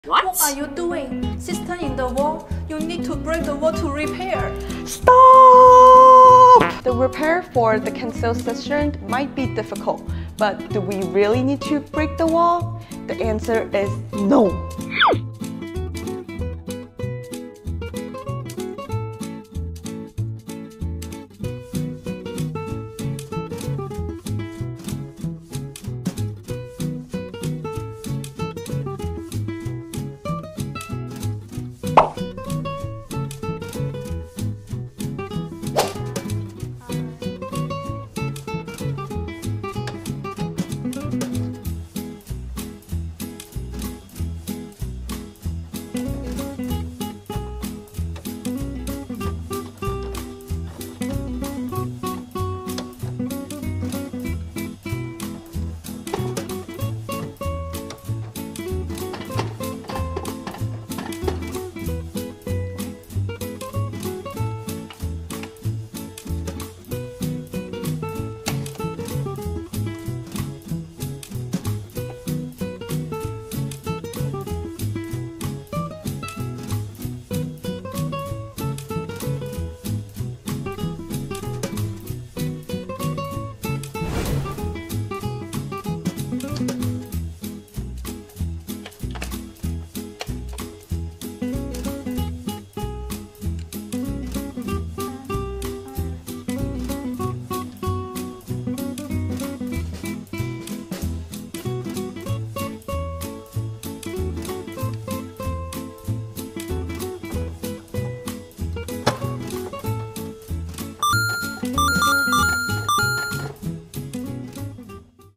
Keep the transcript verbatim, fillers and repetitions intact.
What? What are you doing? Cistern in the wall? You need to break the wall to repair. Stop! The repair for the cancelled cistern might be difficult, but do we really need to break the wall? The answer is no.